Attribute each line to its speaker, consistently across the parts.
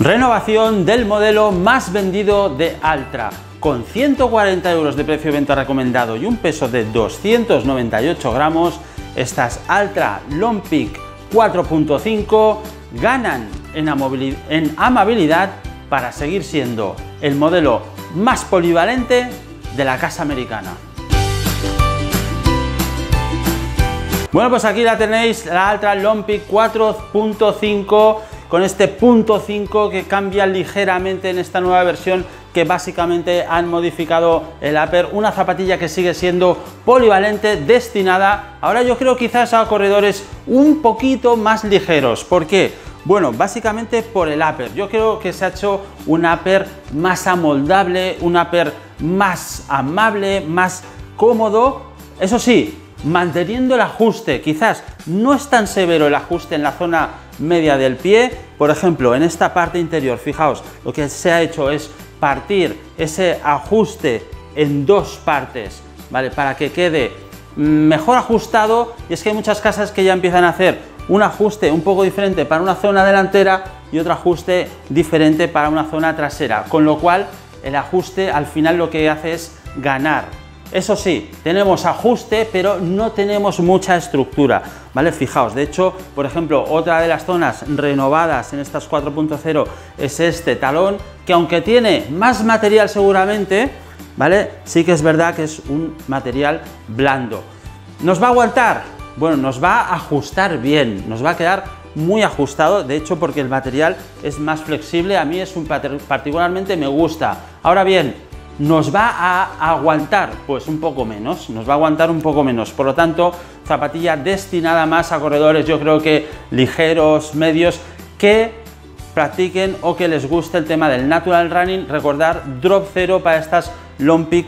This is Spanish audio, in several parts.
Speaker 1: Renovación del modelo más vendido de Altra. Con 140 euros de precio de venta recomendado y un peso de 298 gramos, estas Altra Longpeak 4.5 ganan en amabilidad para seguir siendo el modelo más polivalente de la casa americana. Bueno, pues aquí la tenéis, la Altra Longpeak 4.5 con este punto 5 que cambia ligeramente en esta nueva versión, que básicamente han modificado el upper, una zapatilla que sigue siendo polivalente, destinada, ahora yo creo quizás a corredores un poquito más ligeros. ¿Por qué? Bueno, básicamente por el upper. Yo creo que se ha hecho un upper más amoldable, un upper más amable, más cómodo, eso sí, manteniendo el ajuste. Quizás no es tan severo el ajuste en la zona media del pie. Por ejemplo, en esta parte interior, fijaos, lo que se ha hecho es partir ese ajuste en dos partes, ¿vale? Para que quede mejor ajustado. Y es que hay muchas casas que ya empiezan a hacer un ajuste un poco diferente para una zona delantera y otro ajuste diferente para una zona trasera, con lo cual el ajuste al final lo que hace es ganar. Eso sí, tenemos ajuste, pero no tenemos mucha estructura, ¿vale? Fijaos, de hecho, por ejemplo, otra de las zonas renovadas en estas 4.0 es este talón, que aunque tiene más material seguramente, ¿vale? Sí que es verdad que es un material blando. ¿Nos va a aguantar? Bueno, nos va a ajustar bien, nos va a quedar muy ajustado, de hecho, porque el material es más flexible. A mí es un particularmente me gusta. Ahora bien, ¿nos va a aguantar? Pues un poco menos, nos va a aguantar un poco menos. Por lo tanto, zapatilla destinada más a corredores, yo creo que ligeros, medios, que practiquen o que les guste el tema del natural running. Recordar, drop 0 para estas Longpeak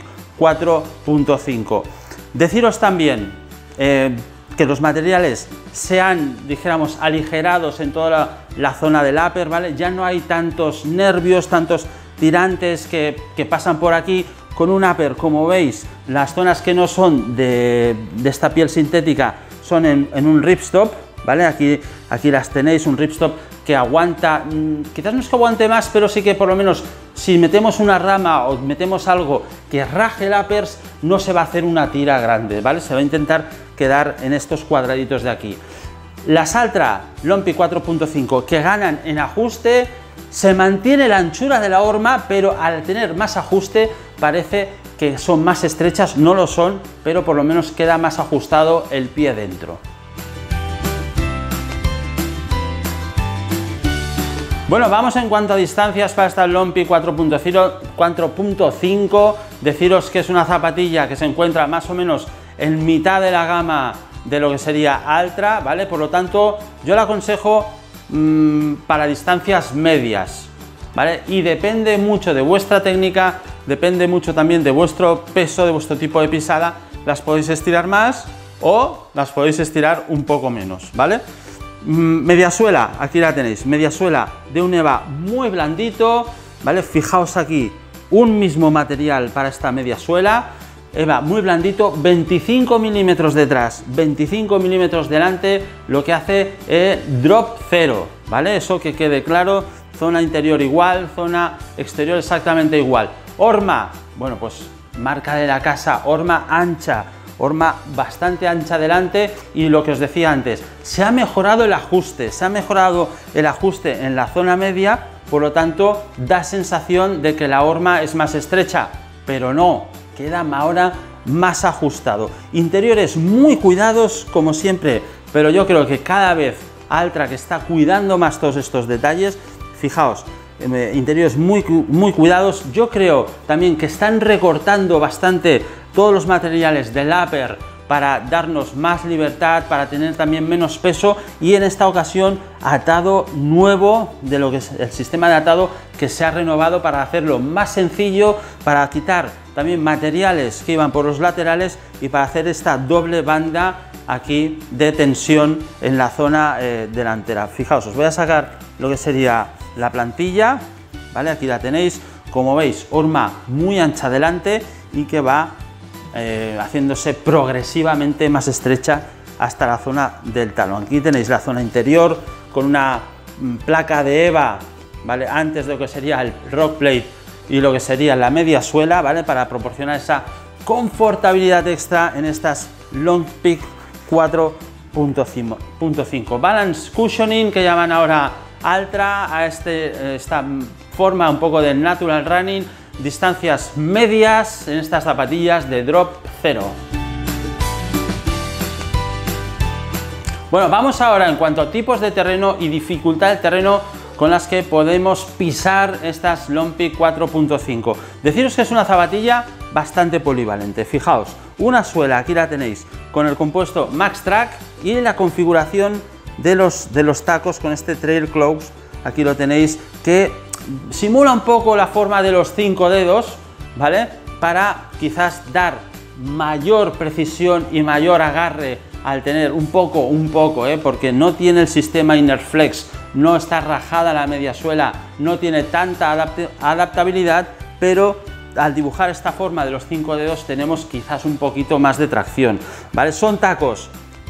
Speaker 1: 4.5. Deciros también que los materiales sean, dijéramos, aligerados en toda la zona del upper, ¿vale? Ya no hay tantos nervios, tantos tirantes que pasan por aquí. Con un upper, como veis, las zonas que no son de esta piel sintética son en un ripstop, ¿vale? Aquí las tenéis, un ripstop que aguanta, quizás no es que aguante más, pero sí que por lo menos si metemos una rama o metemos algo que raje el upper, no se va a hacer una tira grande, ¿vale? Se va a intentar quedar en estos cuadraditos de aquí. Las Altra Longpeak 4.5 que ganan en ajuste, se mantiene la anchura de la horma, pero al tener más ajuste parece que son más estrechas. No lo son, pero por lo menos queda más ajustado el pie dentro. Bueno, vamos en cuanto a distancias para esta Longpeak 4.5. Deciros que es una zapatilla que se encuentra más o menos en mitad de la gama de lo que sería Altra, ¿vale? Por lo tanto, yo la aconsejo para distancias medias, ¿vale? Y depende mucho de vuestra técnica, depende mucho también de vuestro peso, de vuestro tipo de pisada. Las podéis estirar más o las podéis estirar un poco menos, ¿vale? Mediasuela, aquí la tenéis, mediasuela de un EVA muy blandito, ¿vale? Fijaos aquí, un mismo material para esta mediasuela, EVA muy blandito, 25 milímetros detrás, 25 milímetros delante, lo que hace drop 0, ¿vale? Eso que quede claro, zona interior igual, zona exterior exactamente igual. Horma, bueno, pues marca de la casa, horma ancha, horma bastante ancha delante, y lo que os decía antes, se ha mejorado el ajuste, en la zona media, por lo tanto da sensación de que la horma es más estrecha, pero no, queda ahora más ajustado. Interiores muy cuidados como siempre, pero yo creo que cada vez Altra que está cuidando más todos estos detalles. Fijaos, interiores muy cuidados. Yo creo también que están recortando bastante todos los materiales del upper para darnos más libertad, para tener también menos peso, y en esta ocasión atado nuevo, de lo que es el sistema de atado que se ha renovado para hacerlo más sencillo, para quitar también materiales que iban por los laterales y para hacer esta doble banda aquí de tensión en la zona delantera. Fijaos, os voy a sacar lo que sería la plantilla, ¿vale? Aquí la tenéis, como veis, horma muy ancha delante y que va haciéndose progresivamente más estrecha hasta la zona del talón. Aquí tenéis la zona interior con una placa de EVA ¿vale? Antes de lo que sería el rock plate y lo que sería la media suela, ¿vale? Para proporcionar esa confortabilidad extra en estas Long Peak 4.5. Balance Cushioning, que llaman ahora Altra, a esta forma un poco de natural running, distancias medias en estas zapatillas de drop cero. Bueno, vamos ahora en cuanto a tipos de terreno y dificultad del terreno con las que podemos pisar estas Long Peak 4.5. Deciros que es una zapatilla bastante polivalente. Fijaos, una suela, aquí la tenéis, con el compuesto Max Track y la configuración de los tacos con este Trail Close, aquí lo tenéis, que simula un poco la forma de los 5 dedos, ¿vale? Para quizás dar mayor precisión y mayor agarre al tener un poco, porque no tiene el sistema Inner Flex, no está rajada la media suela, no tiene tanta adaptabilidad, pero al dibujar esta forma de los 5 dedos tenemos quizás un poquito más de tracción, ¿vale? Son tacos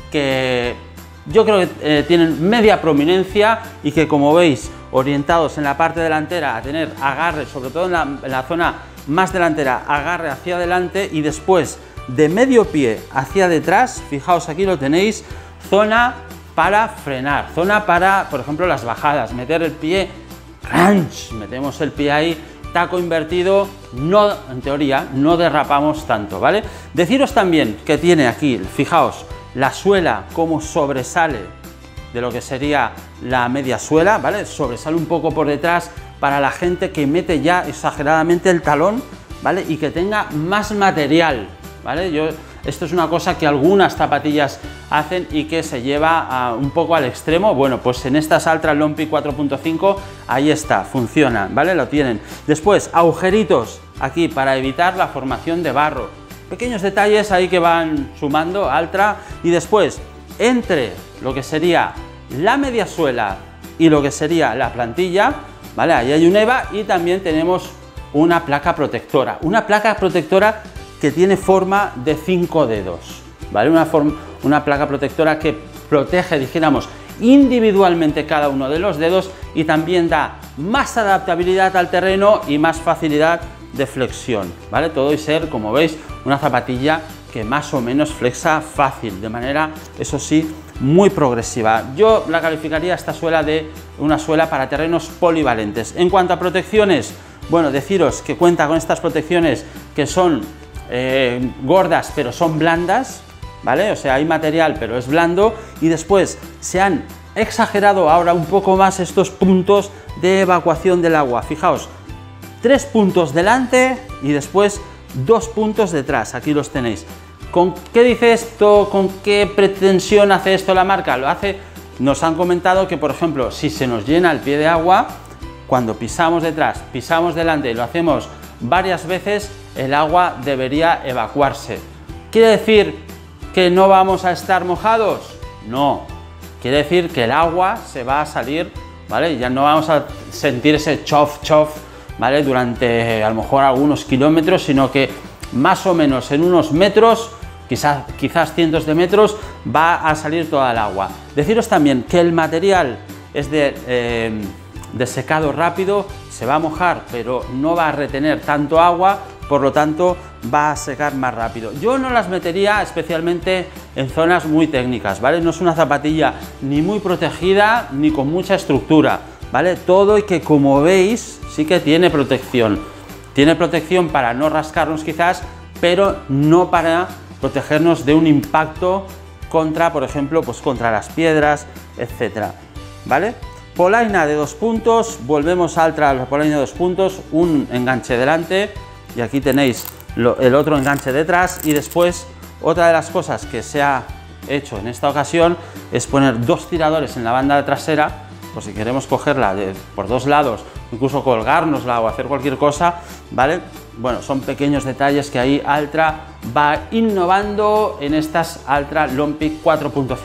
Speaker 1: que yo creo que tienen media prominencia y que, como veis, orientados en la parte delantera a tener agarre, sobre todo en la zona más delantera, agarre hacia adelante, y después de medio pie hacia detrás, fijaos, aquí lo tenéis, zona para frenar, zona para, por ejemplo, las bajadas, meter el pie, crunch, metemos el pie ahí, taco invertido, no, en teoría, no derrapamos tanto, ¿vale? Deciros también que tiene aquí, fijaos, la suela como sobresale de lo que sería la media suela, ¿vale? Sobresale un poco por detrás para la gente que mete ya exageradamente el talón, ¿vale? Y que tenga más material, ¿vale? Esto es una cosa que algunas zapatillas hacen y que se lleva un poco al extremo. Bueno, pues en estas Altra Long Peak 4.5 ahí está, funciona, ¿vale? Lo tienen. Después, agujeritos aquí para evitar la formación de barro. Pequeños detalles ahí que van sumando Altra. Y después, entre lo que sería la media suela y lo que sería la plantilla, ¿vale? Ahí hay un EVA y también tenemos una placa protectora. Una placa protectora que tiene forma de 5 dedos, ¿vale? Una placa protectora que protege, dijéramos, individualmente cada uno de los dedos y también da más adaptabilidad al terreno y más facilidad de flexión, ¿vale? Todo y ser, como veis, una zapatilla que más o menos flexa fácil, de manera, eso sí, muy progresiva. Yo la calificaría esta suela de una suela para terrenos polivalentes. En cuanto a protecciones, bueno, deciros que cuenta con estas protecciones que son gordas pero son blandas, ¿vale? O sea, hay material pero es blando, y después se han exagerado ahora un poco más estos puntos de evacuación del agua. Fijaos, 3 puntos delante y después 2 puntos detrás, aquí los tenéis. ¿Con qué dice esto? ¿Con qué pretensión hace esto la marca? Lo hace, nos han comentado que, por ejemplo, si se nos llena el pie de agua, cuando pisamos detrás, pisamos delante y lo hacemos varias veces, el agua debería evacuarse. ¿Quiere decir que no vamos a estar mojados? No, quiere decir que el agua se va a salir, ¿vale? Ya no vamos a sentir ese chof, ¿vale? Durante a lo mejor algunos kilómetros, sino que más o menos en unos metros, quizás cientos de metros, va a salir toda el agua. Deciros también que el material es de secado rápido, se va a mojar, pero no va a retener tanto agua, por lo tanto va a secar más rápido. Yo no las metería especialmente en zonas muy técnicas, ¿vale? No es una zapatilla ni muy protegida ni con mucha estructura, ¿vale? Todo, y que, como veis, sí que tiene protección. Tiene protección para no rascarnos quizás, pero no para protegernos de un impacto contra, por ejemplo, pues contra las piedras, etcétera, ¿vale? Polaina de 2 puntos, volvemos a Altra, la polaina de 2 puntos, un enganche delante y aquí tenéis el otro enganche detrás. Y después, otra de las cosas que se ha hecho en esta ocasión es poner 2 tiradores en la banda trasera, por si queremos cogerla por 2 lados, incluso colgárnosla o hacer cualquier cosa, ¿vale? Bueno, son pequeños detalles que ahí Altra va innovando en estas Altra Long Peak 4.5.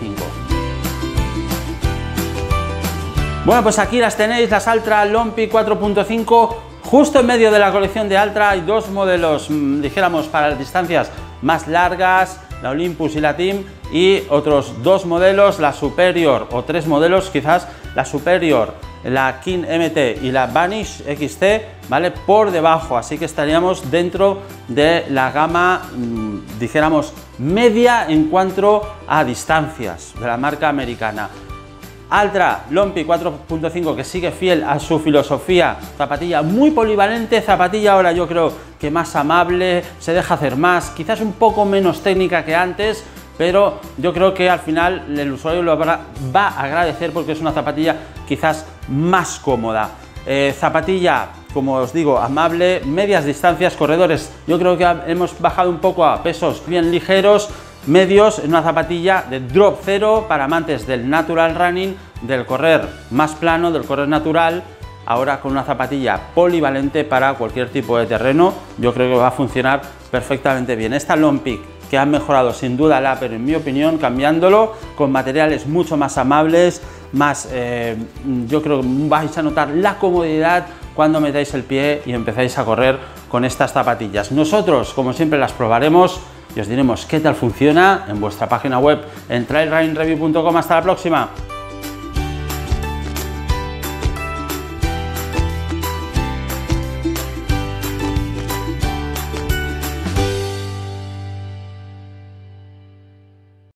Speaker 1: Bueno, pues aquí las tenéis, las Altra Long Peak 4.5, justo en medio de la colección de Altra. Hay 2 modelos, dijéramos, para las distancias más largas, la Olympus y la Team, y otros 2 modelos, la Superior, o 3 modelos quizás, la Superior, la King MT y la Vanish XT, ¿vale? Por debajo, así que estaríamos dentro de la gama, dijéramos, media en cuanto a distancias de la marca americana. Altra Lompi 4.5, que sigue fiel a su filosofía, zapatilla muy polivalente, zapatilla ahora yo creo que más amable, se deja hacer más, quizás un poco menos técnica que antes, pero yo creo que al final el usuario lo va a agradecer porque es una zapatilla quizás más cómoda. Zapatilla, como os digo, amable, medias distancias, corredores, yo creo que hemos bajado un poco a pesos bien ligeros, medios, en una zapatilla de drop cero para amantes del natural running, del correr más plano, del correr natural. Ahora con una zapatilla polivalente para cualquier tipo de terreno, yo creo que va a funcionar perfectamente bien. Esta Lompic, que han mejorado sin duda el upper, en mi opinión, cambiándolo con materiales mucho más amables, más, yo creo que vais a notar la comodidad cuando metáis el pie y empezáis a correr con estas zapatillas. Nosotros, como siempre, las probaremos y os diremos qué tal funciona en vuestra página web en trailrunningreview.com. Hasta la próxima.